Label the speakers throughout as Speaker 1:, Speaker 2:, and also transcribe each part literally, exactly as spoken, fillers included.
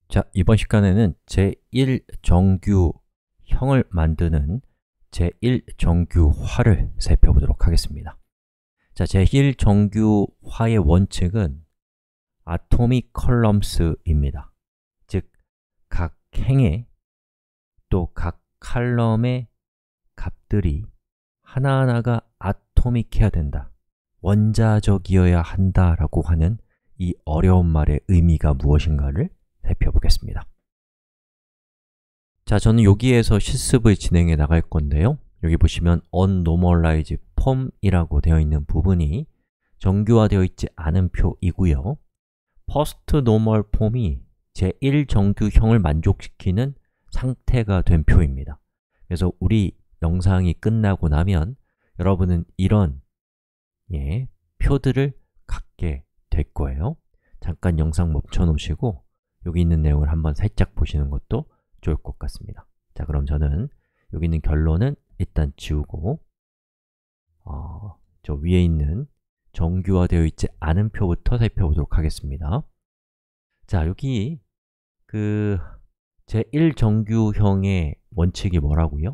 Speaker 1: 자, 이번 시간에는 제일 정규형을 만드는 제일 정규화를 살펴보도록 하겠습니다. 자, 제일 정규화의 원칙은 atomic columns입니다. 즉, 각 행의 또 각 칼럼의 값들이 하나하나가 아토믹해야 된다, 원자적이어야 한다라고 하는 이 어려운 말의 의미가 무엇인가를 살펴보겠습니다. 자, 저는 여기에서 실습을 진행해 나갈 건데요. 여기 보시면 unnormalize form이라고 되어 있는 부분이 정규화되어 있지 않은 표이고요. first normal form이 제일 정규형을 만족시키는 상태가 된 표입니다. 그래서 우리 영상이 끝나고 나면 여러분은 이런 예, 표들을 갖게 될 거예요. 잠깐 영상 멈춰 놓으시고 여기 있는 내용을 한번 살짝 보시는 것도 좋을 것 같습니다. 자, 그럼 저는 여기 있는 결론은 일단 지우고 어, 저 위에 있는 정규화되어 있지 않은 표부터 살펴보도록 하겠습니다. 자, 여기 그 제일 정규형의 원칙이 뭐라고요?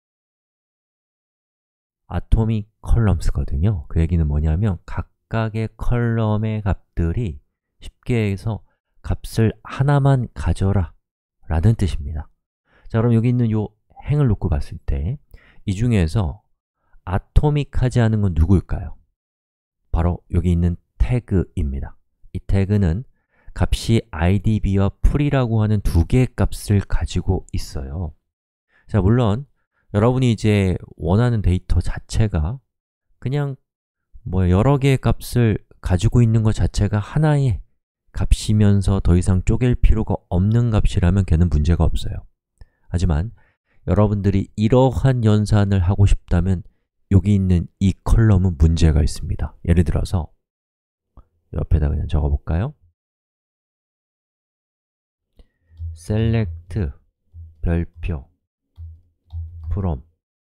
Speaker 1: atomic columns거든요. 그 얘기는 뭐냐면 각각의 컬럼의 값들이 쉽게 해서 값을 하나만 가져라 라는 뜻입니다. 자, 그럼 여기 있는 이 행을 놓고 봤을 때 이 중에서 아토믹하지 않은 건 누구일까요? 바로 여기 있는 태그입니다. 이 태그는 값이 아이디비와 풀이라고 하는 두 개의 값을 가지고 있어요. 자, 물론 여러분이 이제 원하는 데이터 자체가 그냥 뭐 여러 개의 값을 가지고 있는 것 자체가 하나의 값이면서 더 이상 쪼갤 필요가 없는 값이라면 걔는 문제가 없어요. 하지만 여러분들이 이러한 연산을 하고 싶다면 여기 있는 이 컬럼은 문제가 있습니다. 예를 들어서 옆에다 그냥 적어볼까요? select 별표 from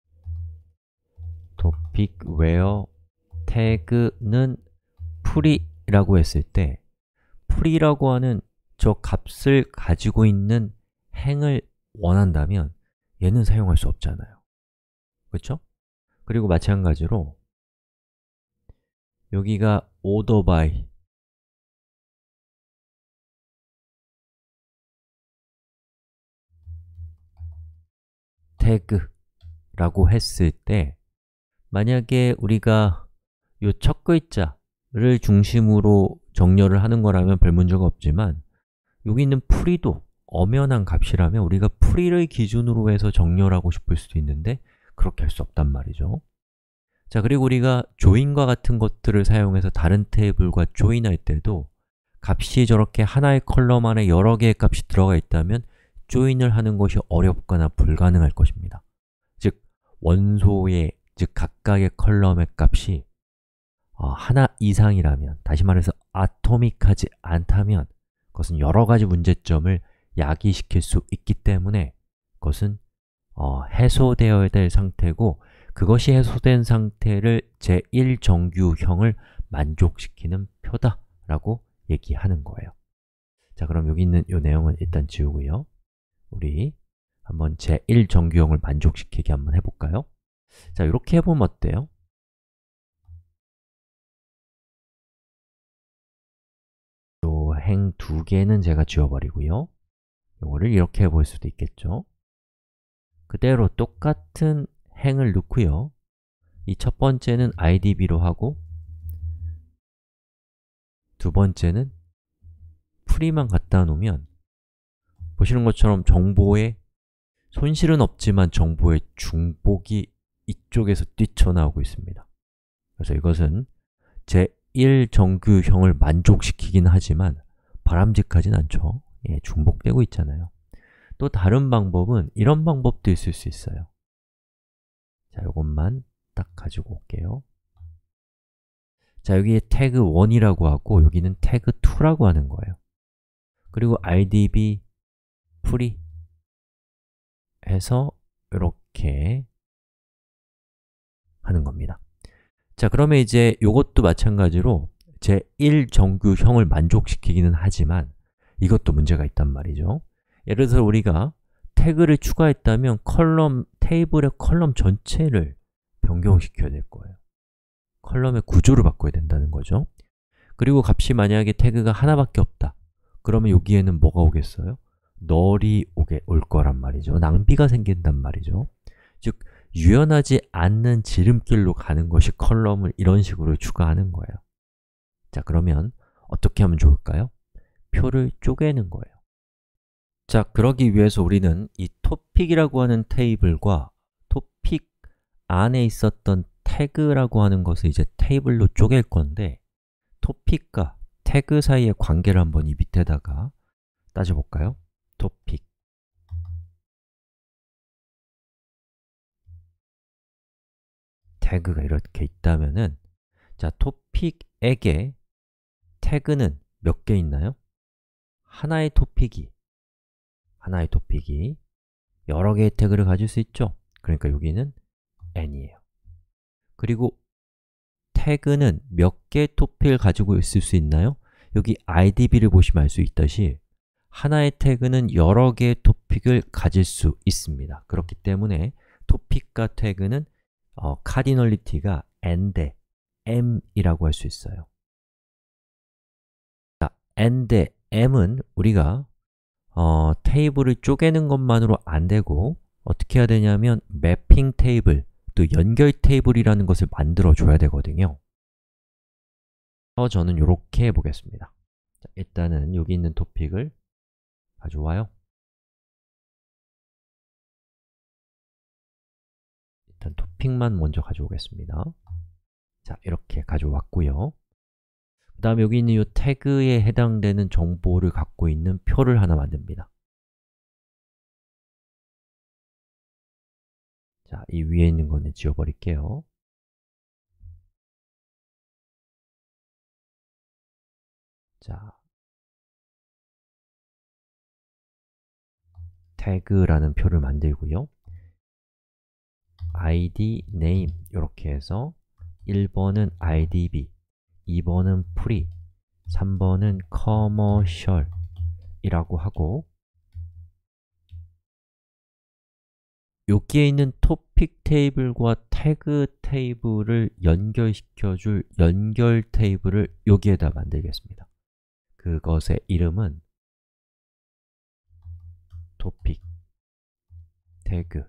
Speaker 1: topic where 태그는 풀이라고 했을 때 풀이라고 하는 저 값을 가지고 있는 행을 원한다면 얘는 사용할 수 없잖아요. 그렇죠? 그리고 마찬가지로 여기가 order by 태그라고 했을 때 만약에 우리가 이 첫 글자를 중심으로 정렬을 하는 거라면 별 문제가 없지만 여기 있는 풀이도 엄연한 값이라면 우리가 풀이를 기준으로 해서 정렬하고 싶을 수도 있는데 그렇게 할 수 없단 말이죠. 자, 그리고 우리가 join과 같은 것들을 사용해서 다른 테이블과 join할 때도 값이 저렇게 하나의 컬럼 안에 여러 개의 값이 들어가 있다면 join을 하는 것이 어렵거나 불가능할 것입니다. 즉, 원소의, 즉 각각의 컬럼의 값이 어, 하나 이상이라면, 다시 말해서 아토믹하지 않다면 그것은 여러 가지 문제점을 야기시킬 수 있기 때문에 그것은 어, 해소되어야 될 상태고 그것이 해소된 상태를 제일 정규형을 만족시키는 표다 라고 얘기하는 거예요. 자, 그럼 여기 있는 이 내용은 일단 지우고요. 우리 한번 제일 정규형을 만족시키게 한번 해볼까요? 자, 이렇게 해보면 어때요? 요 행 두 개는 제가 지워버리고요. 이거를 이렇게 해볼 수도 있겠죠? 그대로 똑같은 행을 넣고요. 이 첫 번째는 아이디비로 하고 두 번째는 풀이만 갖다 놓으면 보시는 것처럼 정보에 손실은 없지만 정보의 중복이 이쪽에서 뛰쳐나오고 있습니다. 그래서 이것은 제일 정규형을 만족시키긴 하지만 바람직하진 않죠. 예, 중복되고 있잖아요. 또 다른 방법은 이런 방법도 있을 수 있어요. 자, 이것만 딱 가지고 올게요. 자, 여기에 태그 일이라고 하고 여기는 태그 이라고 하는 거예요. 그리고 아이디비 풀이 해서 이렇게 하는 겁니다. 자, 그러면 이제 이것도 마찬가지로 제일 정규형을 만족시키기는 하지만 이것도 문제가 있단 말이죠. 예를 들어서 우리가 태그를 추가했다면 컬럼, 테이블의 컬럼 전체를 변경시켜야 될 거예요. 컬럼의 구조를 바꿔야 된다는 거죠. 그리고 값이 만약에 태그가 하나밖에 없다. 그러면 여기에는 뭐가 오겠어요? 널이 오게 올 거란 말이죠. 낭비가 생긴단 말이죠. 즉, 유연하지 않는 지름길로 가는 것이 컬럼을 이런 식으로 추가하는 거예요. 자, 그러면 어떻게 하면 좋을까요? 표를 쪼개는 거예요. 자, 그러기 위해서 우리는 이 토픽이라고 하는 테이블과 토픽 안에 있었던 태그라고 하는 것을 이제 테이블로 쪼갤 건데 토픽과 태그 사이의 관계를 한번 이 밑에다가 따져볼까요? 토픽 태그가 이렇게 있다면은 자, 토픽에게 태그는 몇 개 있나요? 하나의 토픽이 하나의 토픽이 여러 개의 태그를 가질 수 있죠? 그러니까 여기는 n이에요. 그리고 태그는 몇 개의 토픽을 가지고 있을 수 있나요? 여기 아이디비를 보시면 알 수 있듯이 하나의 태그는 여러 개의 토픽을 가질 수 있습니다. 그렇기 때문에 토픽과 태그는 어, 카디널리티가 n 대 m이라고 할 수 있어요. 자, n 대 m은 우리가 어, 테이블을 쪼개는 것만으로 안 되고 어떻게 해야 되냐면 매핑 테이블, 또 연결 테이블이라는 것을 만들어 줘야 되거든요. 그래서 저는 이렇게 해보겠습니다. 자, 일단은 여기 있는 토픽을 가져와요. 일단 토픽만 먼저 가져오겠습니다. 자, 이렇게 가져왔고요. 그 다음에 여기 있는 이 태그에 해당되는 정보를 갖고 있는 표를 하나 만듭니다. 자, 이 위에 있는 거는 지워버릴게요. 자, 태그라는 표를 만들고요. 아이디, name 이렇게 해서 일 번은 아이디비, 이 번은 free, 삼 번은 commercial 이라고 하고 여기에 있는 토픽 테이블과 태그 테이블을 연결시켜 줄 연결 테이블을 여기에다 만들겠습니다. 그것의 이름은 토픽 태그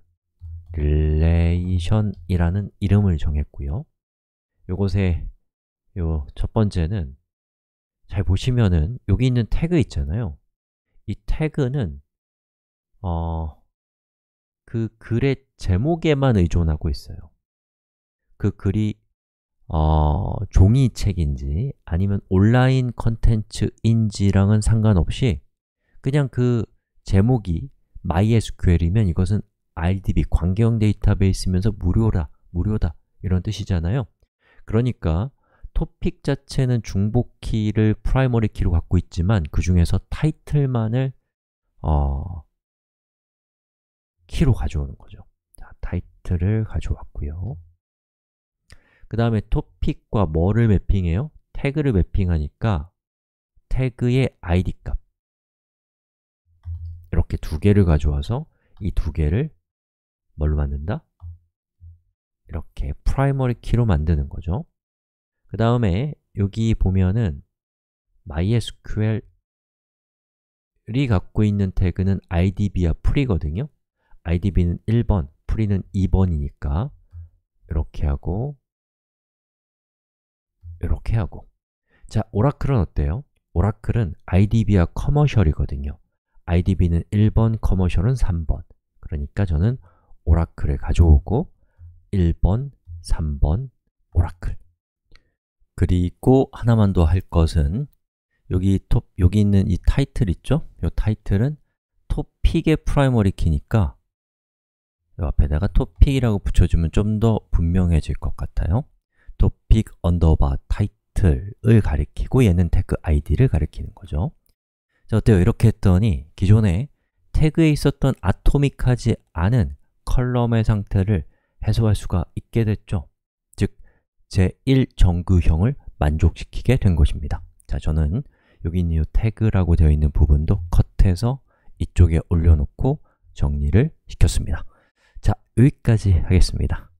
Speaker 1: relation이라는 이름을 정했고요. 요것의 요 첫 번째는 잘 보시면은 여기 있는 태그 있잖아요. 이 태그는 어, 그 글의 제목에만 의존하고 있어요. 그 글이 어, 종이책인지 아니면 온라인 컨텐츠인지랑은 상관없이 그냥 그 제목이 마이에스큐엘이면 이것은 알디비, 관계형 데이터베이스면서 무료다, 무료다 이런 뜻이잖아요. 그러니까 토픽 자체는 중복키를 프라이머리 키로 갖고 있지만 그 중에서 타이틀만을 어, 키로 가져오는 거죠. 자, 타이틀을 가져왔고요. 그 다음에 토픽과 뭐를 매핑해요? 태그를 매핑하니까 태그의 아이디 값 이렇게 두 개를 가져와서 이 두 개를 뭘로 만든다? 이렇게 프라이머리 키로 만드는 거죠. 그 다음에 여기 보면은 마이에스큐엘이 갖고 있는 태그는 아이디비와 free거든요. 아이디비는 일 번, free는 이 번이니까 이렇게 하고 이렇게 하고 자, 오라클은 어때요? 오라클은 아이디비와 commercial이거든요. 아이디비는 일 번, commercial은 삼 번 그러니까 저는 오라클을 가져오고 일 번, 삼 번, 오라클 그리고 하나만 더 할 것은 여기 톱, 여기 있는 이 타이틀 있죠? 이 타이틀은 토픽의 프라이머리 키니까 이 앞에다가 토픽이라고 붙여주면 좀 더 분명해질 것 같아요. 토픽 언더바 타이틀을 가리키고 얘는 태그 아이디를 가리키는 거죠. 자, 어때요? 이렇게 했더니 기존에 태그에 있었던 아토믹하지 않은 컬럼의 상태를 해소할 수가 있게 됐죠. 즉, 제일 정규형을 만족시키게 된 것입니다. 자, 저는 여기 있는 이 태그라고 되어 있는 부분도 컷해서 이쪽에 올려놓고 정리를 시켰습니다. 자, 여기까지 하겠습니다.